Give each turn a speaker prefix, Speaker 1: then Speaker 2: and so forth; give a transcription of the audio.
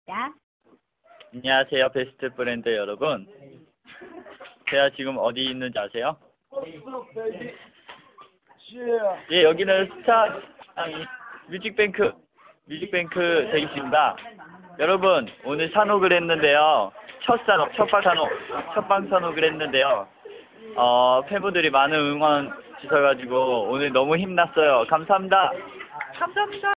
Speaker 1: 야,
Speaker 2: 안녕하세요, 베스트 브랜드 여러분. 제가 지금 어디 있는지 아세요? 예, 여기는 뮤직뱅크 대기실입니다. 여러분, 오늘 산옥을 했는데요. 첫방 산옥을 했는데요. 팬분들이 많은 응원 주셔가지고 오늘 너무 힘났어요. 감사합니다.